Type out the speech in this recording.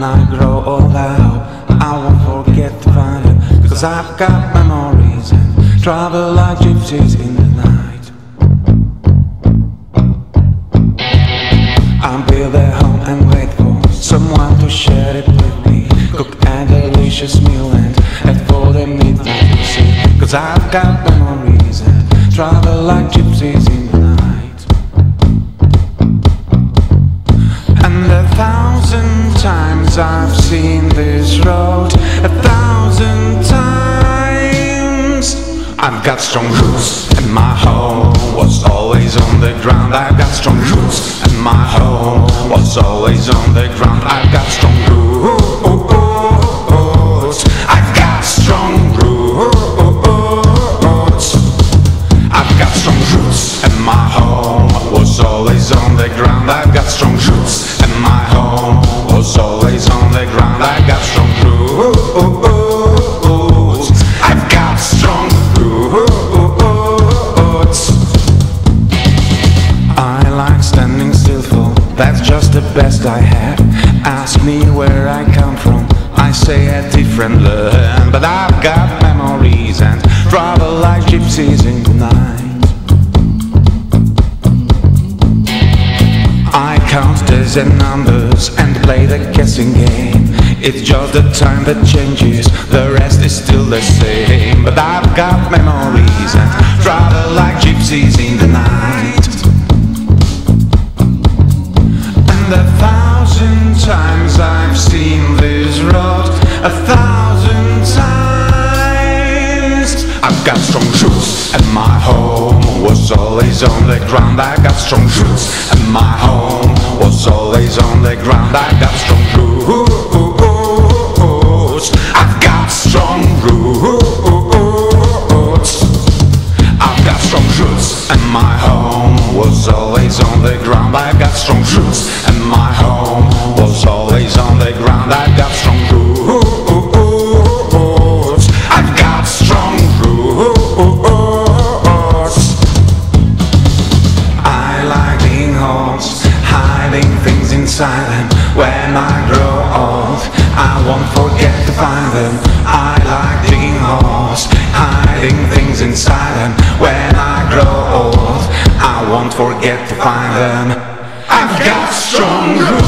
When I grow old I hope I won't forget to find them, 'cause I've got memories and travel like gypsies in the night. I'll build a home and wait for someone to share it with me, cook a delicious meal and head for the midnight to see, 'cause I've got memories and travel like gypsies in the night. And 1,000 times I've seen this road, 1,000 times. I've got strong roots and my home was always on the ground. I've got strong roots and my home was always on the ground. I've got strong roots. I've got strong roots. I've got strong roots and my home was always on the ground. I've got strong roots and my home was always on the ground. I've got strong roots. I've got strong roots. I like standing still for, that's just the best I have. Ask me where I come from, I say a different land. But I've got memories and travel like gypsies in the night. I count days and numbers and play the guessing game. It's just the time that changes, the rest is still the same. But I've got memories and travel like gypsies in the night. And 1,000 times I've seen this road, 1,000 times. I've got strong roots and my home was always on the ground. I got strong roots and my home was always on the ground. I got strong roots. I've got strong roots. I've got strong roots and my home was always on the ground. I got strong roots and my home was always on the ground. I got strong roots. I've got strong roots. I like digging holes, hiding things inside them. When I grow old, I won't forget to find them. I like digging holes, hiding things inside them. When I grow old, I won't forget to find them. I've got strong roots.